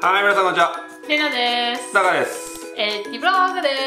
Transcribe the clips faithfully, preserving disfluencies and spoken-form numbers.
はい、皆さんこんにちは。 レナです。 タカです。 エティブログです。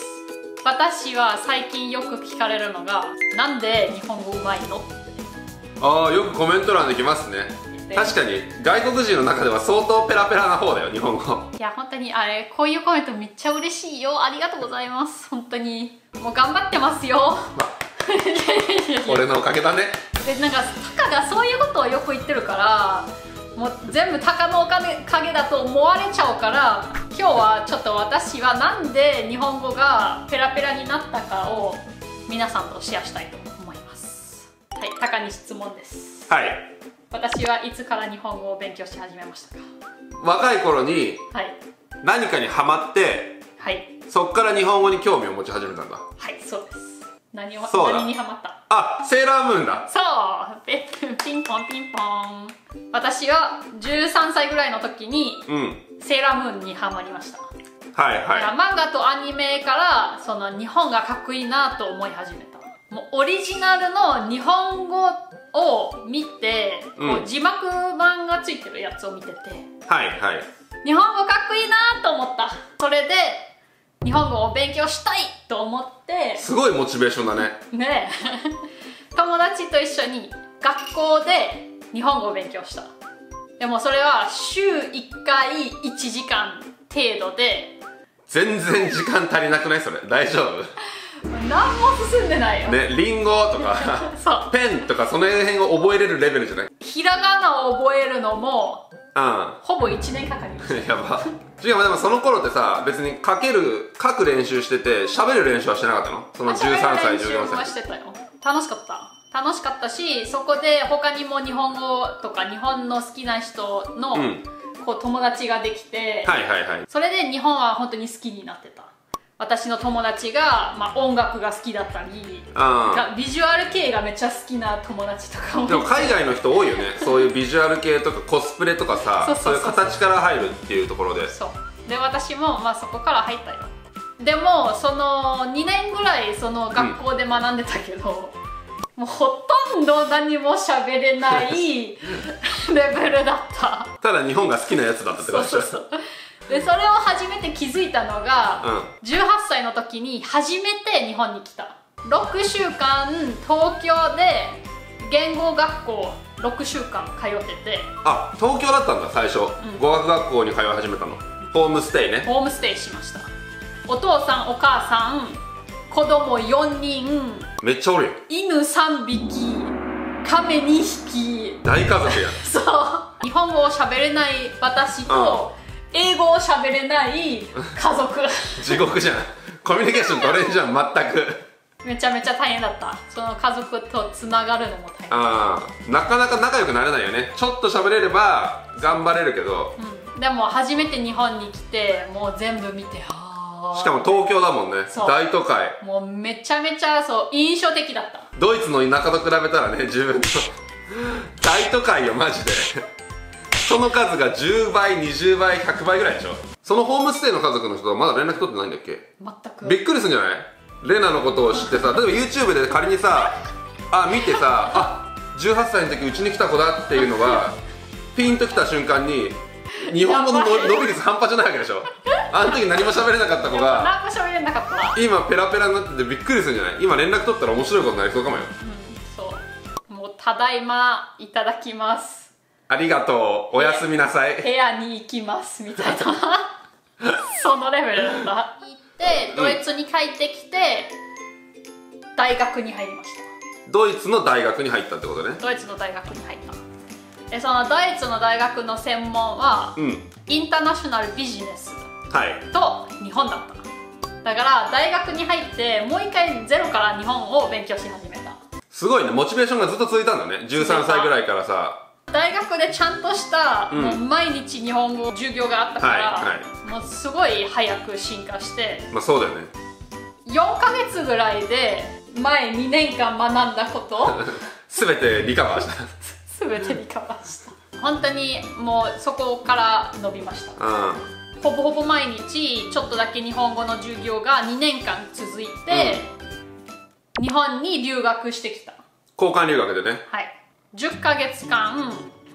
私は最近よく聞かれるのが、なんで日本語うまいのって。 ああ、よくコメント欄で来ますね。確かに外国人の中では相当ペラペラな方だよ、日本語。いや、 本当にあれ、こういうコメントめっちゃ嬉しいよ。ありがとうございます。本当にもう頑張ってますよ。 俺のおかげだね。 で、なんかタカがそういうことをよく言ってるから、もう全部タカのおかげだと思われちゃうから、今日はちょっと私はなんで日本語がペラペラになったかを皆さんとシェアしたいと思います。はい、タカに質問です。 はい。 私はいつから日本語を勉強し始めましたか？ 若い頃に何かにハマって、 はい、 そっから日本語に興味を持ち始めたんだ。 はい、そうです。何をそうだ。 何にハマった？ あ、セーラームーンだ。 そうピンポンピンポン。私はじゅうさんさいぐらいの時に、うん、セーラームーンにハマりました。 はいはい。 漫画とアニメからその日本がかっこいいなと思い始めた。もうオリジナルの日本語を見て、うん、こう字幕版がついてるやつを見てて、 はいはい。 日本語かっこいいなと思った。それで日本語を勉強したいと思って、 すごいモチベーションだね。ねえ友達と一緒に学校で日本語を勉強した。でもそれは週いっかいいちじかん程度で。 全然時間足りなくない？それ大丈夫？ 何も進んでないよね。リンゴとかそうペンとかその辺を覚えれるレベルじゃない？ ひらがなを覚えるのも、うん、ほぼいちねんかかりました。 やば。しかもでもその頃ってさ、別に書ける書く練習してて喋る練習はしてなかったの？そのじゅうさんさいじゅうよんさいはしてたよ。楽しかった楽しかったし、そこで他にも日本語とか日本の好きな人の、うん、こう友達ができて、はいはいはい、それで日本は本当に好きになってた。私の友達が、まあ、音楽が好きだったり、ビジュアル系がめっちゃ好きな友達とかも。 でも海外の人多いよね。そういうビジュアル系とかコスプレとかさ、そういう形から入るっていうところで。 そうで、私も、まあ、そこから入ったよ。でもそのにねんぐらいその学校で学んでたけど、うん、もうほとんど何も喋れないレベルだった。 ただ日本が好きなやつだったってことでしょ。そうそうそう。 でそれを初めて気づいたのが、うん、じゅうはっさいの時に初めて日本に来た。ろくしゅうかん東京で言語学校ろくしゅうかん通ってて。 あ、東京だったんだ最初、うん、語学学校に通い始めたの。ホームステイね。 ホームステイしました。お父さんお母さん子供よにん、 めっちゃおるよ。 犬さんびき亀にひき、 大家族やん。 そう日本語を喋れない私と、うん英語を喋れない家族地獄じゃん。コミュニケーション取れんじゃん全く。 めちゃめちゃ大変だった。その家族とつながるのも大変。 ああ、なかなか仲良くなれないよね。ちょっと喋れれば頑張れるけど、 うん、でも初めて日本に来てもう全部見て、 あしかも東京だもんね。大都会。 もうめちゃめちゃそう印象的だった。 ドイツの田舎と比べたらね、自分と大都会よマジで。その数がじゅうばい、にじゅうばい、ひゃくばいぐらいでしょ。そのホームステイの家族の人はまだ連絡取ってないんだっけ？ 全く。 びっくりするんじゃない？レナのことを知ってさ、例えば YouTube で仮にさ、あ、見てさ、あ、じゅうはっさいの時うちに来た子だっていうのがピンときた瞬間に日本語の伸び率半端じゃないわけでしょ。あの時何も喋れなかった子が何も喋れなかった。 今ペラペラになっててびっくりするんじゃない？今連絡取ったら面白いことになりそうかもよ。 うん、そう。もうただいまいただきます。 ありがとう、おやすみなさい。 部屋に行きますみたいなそのレベルだった。行ってドイツに帰ってきて、うん、大学に入りました。 ドイツの大学に入ったってことね。 ドイツの大学に入った。でそのドイツの大学の専門は、うん、インターナショナルビジネスと日本だった。だから大学に入ってもう一回ゼロから日本を勉強し始めた。 すごいね、モチベーションがずっと続いたんだね。じゅうさんさいぐらいからさ。 大学でちゃんとした、うん、もう毎日日本語授業があったから、はいはい、もうすごい早く進化して、 まあそうだよね。 よんかげつぐらいで前にねんかん学んだこと全てリカバーした全てリカバーした。本当にもうそこから伸びました。うん、ほぼほぼ毎日ちょっとだけ日本語の授業がにねんかん続いて、うん、日本に留学してきた。 交換留学でね。 はい、じゅっかげつかん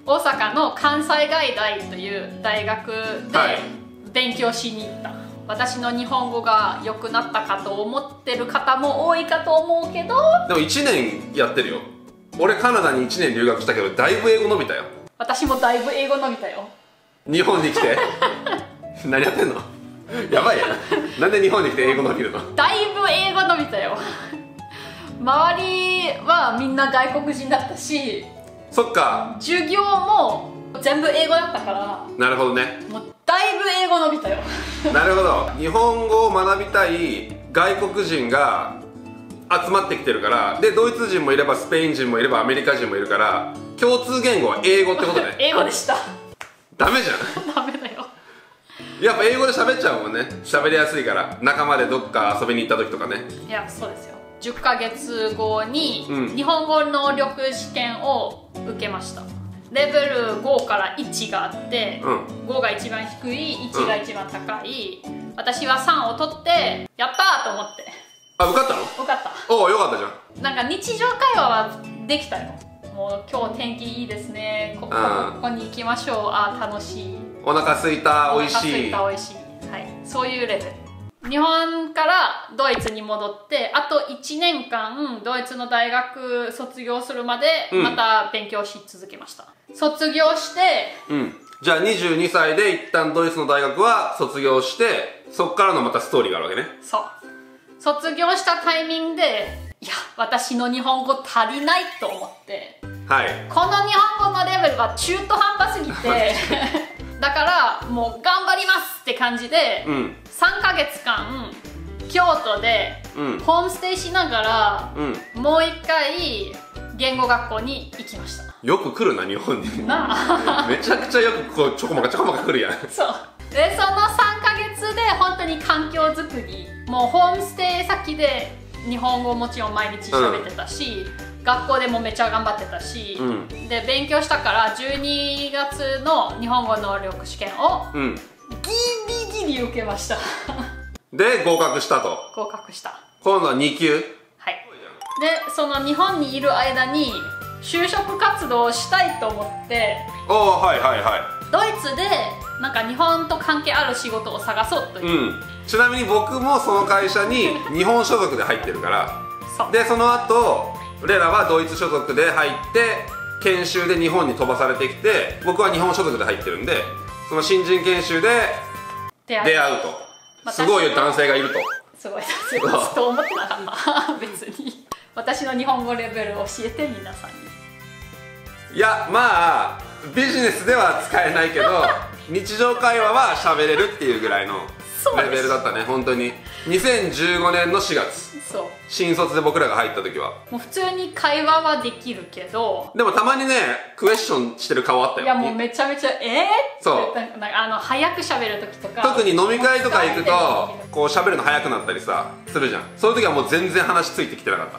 大阪の関西外大という大学で勉強しに行った、はい、私の日本語が良くなったかと思ってる方も多いかと思うけど、 でもいちねんやってるよ。俺カナダにいちねん留学したけどだいぶ英語伸びたよ。 私もだいぶ英語伸びたよ。 日本に来て何やってんのやばいやなんで日本に来て英語伸びるの。 だいぶ英語伸びたよ周りはみんな外国人だったし、 そっか、 授業も全部英語だったから。 なるほどね、 もうだいぶ英語伸びたよなるほど、日本語を学びたい外国人が集まってきてるから、でドイツ人もいればスペイン人もいればアメリカ人もいるから、共通言語は英語ってことね英語でした。 ダメじゃんダメだよ。 やっぱ英語で喋っちゃうもんね。喋りやすいから、仲間でどっか遊びに行った時とかね。 いや、そうですよ。じゅっかげつごに日本語能力試験を受けました。レベルごからいちがあって、うん、ごが一番低い、いちが一番高い、うん、私はさんを取ってやったーと思って。 あ、受かったの？ 受かった。 おお、よかったじゃん。 なんか日常会話はできたよ。もう今日天気いいですね、ここ、うん、ここに行きましょう、あー楽しい、 お腹すいた、おいしい、 お腹すいた、おいしい、はい、そういうレベル。日本からドイツに戻って、あといちねんかんドイツの大学卒業するまでまた勉強し続けました、うん、卒業して、 うん、じゃあにじゅうにさいで一旦ドイツの大学は卒業して、そっからのまたストーリーがあるわけね。 そう、卒業したタイミングで、いや、私の日本語足りないと思って、 はい、 この日本語のレベルは中途半端すぎてだからもう頑張りますって感じで、うん、さんかげつかん京都でホームステイしながら、うん、もう一回言語学校に行きました。 よく来るな、日本になあめちゃくちゃよくこうちょこまかちょこまか来るやんそうで、そのさんかげつで本当に環境づくり、もうホームステイ先で日本語もちろん毎日喋ってたし、うん、学校でもめっちゃ頑張ってたし、うん、で勉強したからじゅうにがつの日本語能力試験をギリギリ受けましたで合格したと。 合格した。 今度はに級。 はい。でその日本にいる間に就職活動をしたいと思って、 おお、はいはいはい、 ドイツでなんか日本と関係ある仕事を探そうという、うん、 ちなみに僕もその会社に日本所属で入ってるからそでその後俺らはドイツ所属で入って研修で日本に飛ばされてきて、僕は日本所属で入ってるんで、その新人研修で出会うと、すごい男性がいると。 すごい男性がずっと思ってなかった別に私の日本語レベルを教えて、皆さんに。 いや、まあビジネスでは使えないけど日常会話は喋れるっていうぐらいのレベルだったね。本当ににせんじゅうごねんのしがつ、そう新卒で僕らが入った時はもう普通に会話はできるけど、 でもたまにねクエスチョンしてる顔あったよ。 いやもうめちゃめちゃ「えー?」 そうなんかあの早く喋る時とか、 特に飲み会とか行くとこう喋るの早くなったりさするじゃん。そういう時はもう全然話ついてきてなかった。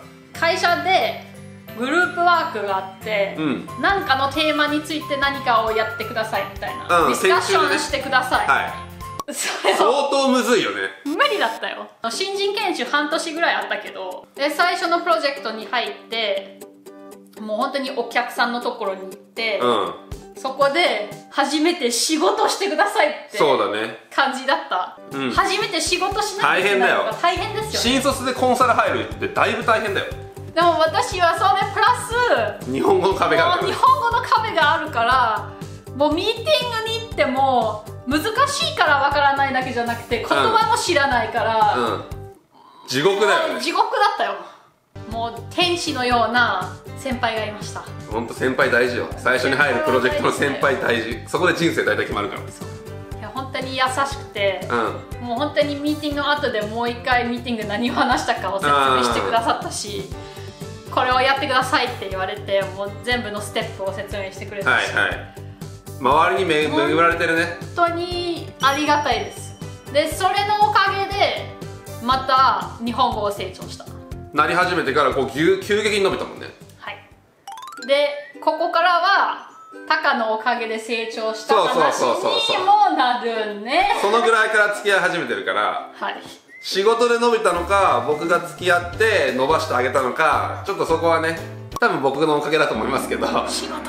会社でグループワークがあって、うん、なんかのテーマについて何かをやってくださいみたいな、うん、ディスカッションしてください、はい、 相当むずいよね。 無理だったよ。新人研修半年ぐらいあったけど、で最初のプロジェクトに入ってもう本当にお客さんのところに行って、うん、そこで初めて仕事してくださいって感じだった、うん、初めて仕事しなきゃいけないのが大変ですよね。 新卒でコンサル入るってだいぶ大変だよ。 でも私はそれプラス日本語の壁がある、 日本語の壁があるから、もうミーティングに行っても難しいからわからないだけじゃなくて言葉も知らないから、うんうん、 地獄だよね。 地獄だったよ。もう天使のような先輩がいました。 ほんと先輩大事よ。最初に入るプロジェクトの先輩大事。そこで人生大体決まるから。 いや本当に優しくて、うん、もう本当にミーティングの後でもう一回ミーティング何を話したかを説明してくださったし、これをやってくださいって言われて、もう全部のステップを説明してくれたし、はいはい、周りに恵まれてるね。本当にありがたいです。でそれのおかげでまた日本語を成長した。 なり始めてからこう急激に伸びたもんね。 はい。でここからはタカのおかげで成長した話にもなるね。 そのぐらいから付き合い始めてるから、はい、仕事で伸びたのか僕が付き合って伸ばしてあげたのか、ちょっとそこはね多分僕のおかげだと思いますけど、 仕事のおかげ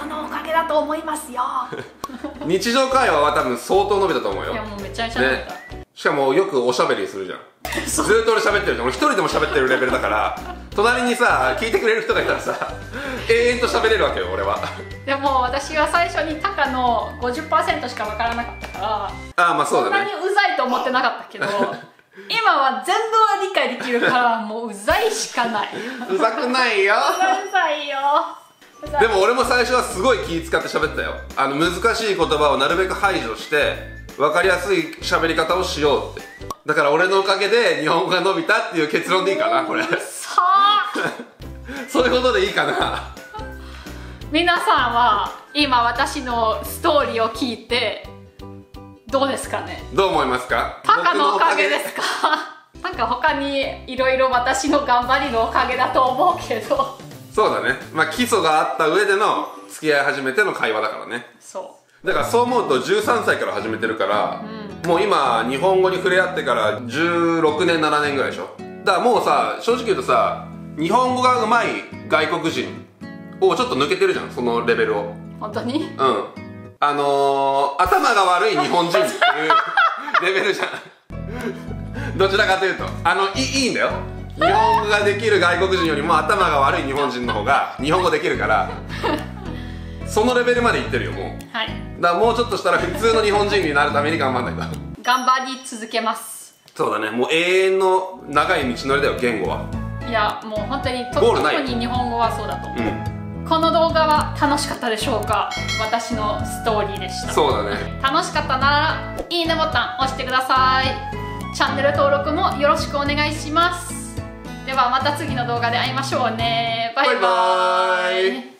けだと思いますよ日常会話は多分相当伸びたと思うよ。 いやもうめちゃめちゃ伸びた、 ね、しかもよくおしゃべりするじゃんずーっと俺喋ってるじゃん。俺一人でも喋ってるレベルだから隣にさ聞いてくれる人がいたらさ永遠と喋れるわけよ俺は。 でも私は最初にタカの ごじゅっパーセント しかわからなかったから、ああまあそうだね、 そんなにうざいと思ってなかったけど今は全部は理解できるからもううざいしかない。 うざくないようざいよ。 でも俺も最初はすごい気使って喋ったよ。あの難しい言葉をなるべく排除して分かりやすい喋り方をしようって。だから俺のおかげで日本語が伸びたっていう結論でいいかなこれ。 さそういうことでいいかな。 皆さんは今私のストーリーを聞いてどうですかね。 どう思いますか。 タカのおかげですかなんか他にいろいろ私の頑張りのおかげだと思うけど。 そうだね、まあ基礎があった上での付き合い始めての会話だからね。 そうだからそう思うとじゅうさんさいから始めてるから、うん、もう今日本語に触れ合ってからじゅうろくねんななねんぐらいでしょ。だからもうさ正直言うとさ日本語が上手い外国人をちょっと抜けてるじゃんそのレベルを。 本当に。 うんあのー、頭が悪い日本人っていうレベルじゃんどちらかというとあのいいいんだよ。日本語ができる外国人よりも頭が悪い日本人の方が日本語できるからそのレベルまでいってるよもう。 はいだからもうちょっとしたら普通の日本人になるために頑張んないと頑張り続けます。 そうだねもう永遠の長い道のりだよ言語は。 いやもう本当にとゴールない特に日本語はそうだと思う、 うん、 この動画は楽しかったでしょうか。私のストーリーでした。 そうだね。 楽しかったならいいねボタン押してください。チャンネル登録もよろしくお願いします。ではまた次の動画で会いましょうね。バイバイ。 バイバイ。